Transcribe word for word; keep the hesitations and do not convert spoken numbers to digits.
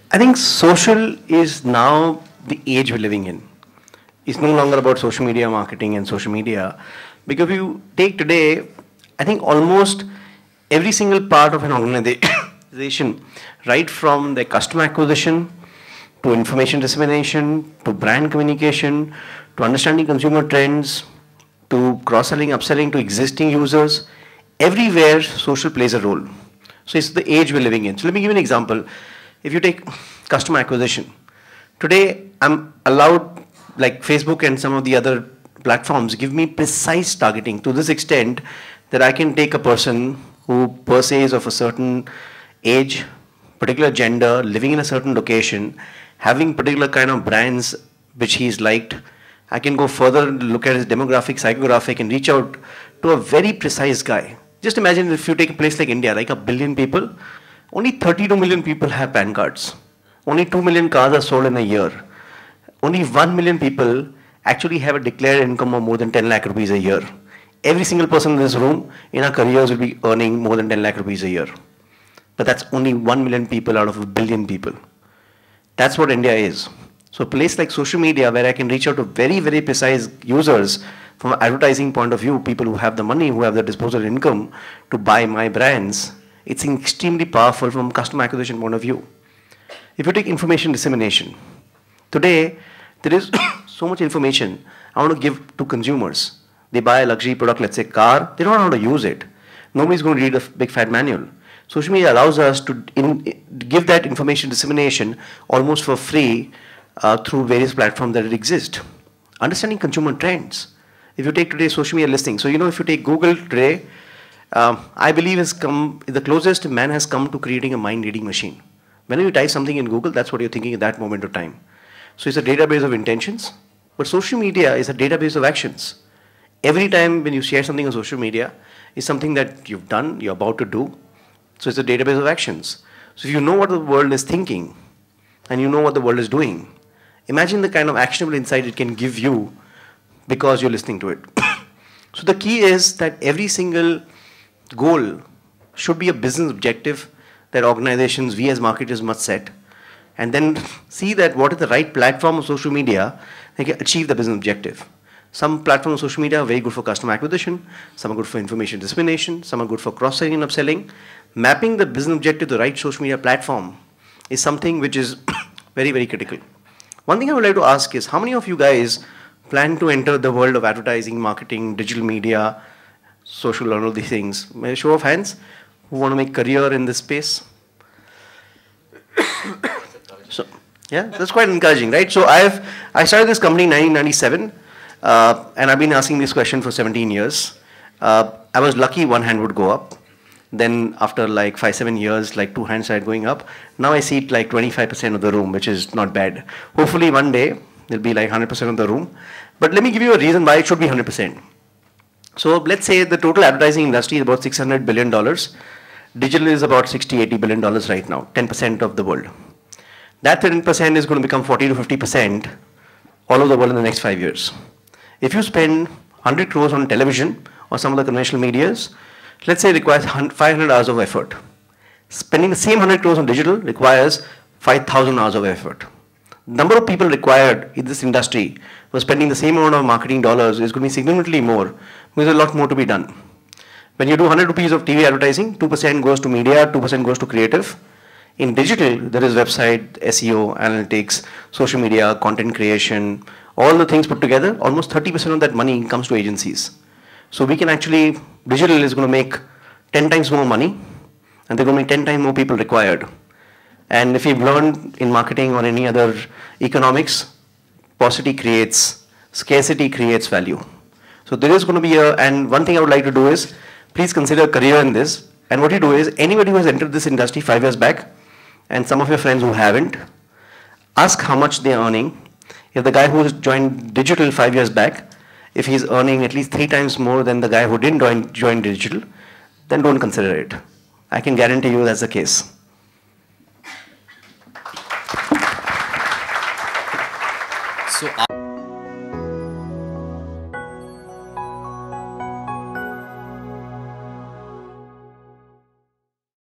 I think social is now the age we're living in. It's no longer about social media marketing and social media. Because if you take today, I think almost every single part of an organization, right from the customer acquisition, to information dissemination, to brand communication, to understanding consumer trends, to cross-selling, upselling to existing users, everywhere social plays a role. So it's the age we're living in. So let me give you an example. If you take customer acquisition, today I'm allowed, like Facebook and some of the other platforms, give me precise targeting to this extent that I can take a person who per se is of a certain age, particular gender, living in a certain location, having particular kind of brands which he's liked. I can go further, look at his demographic, psychographic, and reach out to a very precise guy. Just imagine if you take a place like India, like a billion people, only thirty-two million people have PAN cards. Only two million cars are sold in a year. Only one million people actually have a declared income of more than ten lakh rupees a year. Every single person in this room in our careers will be earning more than ten lakh rupees a year. But that's only one million people out of a billion people. That's what India is. So a place like social media where I can reach out to very, very precise users from an advertising point of view, people who have the money, who have the disposable income to buy my brands, it's extremely powerful from a customer acquisition point of view. If you take information dissemination, today there is so much information I want to give to consumers. They buy a luxury product, let's say car, they don't know how to use it. Nobody's going to read a big fat manual. Social media allows us to in, give that information dissemination almost for free uh, through various platforms that exist. Understanding consumer trends. If you take today's social media listing, so you know if you take Google today, um, I believe has come, the closest man has come to creating a mind-reading machine. Whenever you type something in Google, that's what you're thinking at that moment of time. So it's a database of intentions, but social media is a database of actions. Every time when you share something on social media, is something that you've done, you're about to do. So it's a database of actions. So if you know what the world is thinking, and you know what the world is doing, imagine the kind of actionable insight it can give you because you're listening to it. So the key is that every single goal should be a business objective that organizations, we as marketers must set, and then see that what is the right platform of social media that can achieve the business objective. Some platforms of social media are very good for customer acquisition, some are good for information dissemination, some are good for cross-selling and upselling. Mapping the business objective to the right social media platform is something which is very, very critical. One thing I would like to ask is, how many of you guys plan to enter the world of advertising, marketing, digital media, social, and all these things? May I show of hands who want to make career in this space? So, yeah, that's quite encouraging, right? So I've I started this company in nineteen ninety-seven, uh, and I've been asking this question for seventeen years. Uh, I was lucky one hand would go up. Then after like five, seven years, like two hands started going up. Now I see it like twenty-five percent of the room, which is not bad. Hopefully one day there'll be like one hundred percent of the room. But let me give you a reason why it should be one hundred percent. So let's say the total advertising industry is about six hundred billion dollars. Digital is about sixty, eighty billion dollars right now, ten percent of the world. That ten percent is going to become forty to fifty percent all over the world in the next five years. If you spend one hundred crores on television or some of the conventional medias, let's say it requires five hundred hours of effort. Spending the same one hundred crores on digital requires five thousand hours of effort. The number of people required in this industry for spending the same amount of marketing dollars is going to be significantly more, because there's a lot more to be done. When you do one hundred rupees of T V advertising, two percent goes to media, two percent goes to creative. In digital, there is website, S E O, analytics, social media, content creation, all the things put together. Almost thirty percent of that money comes to agencies. So we can actually, digital is going to make ten times more money, and there are going to be ten times more people required. And if you've learned in marketing or any other economics, paucity creates, scarcity creates value. So there is going to be a, and one thing I would like to do is, please consider a career in this. And what you do is, anybody who has entered this industry five years back, and some of your friends who haven't, ask how much they're earning. If the guy who has joined digital five years back, if he's earning at least three times more than the guy who didn't join, join digital, then don't consider it. I can guarantee you that's the case. So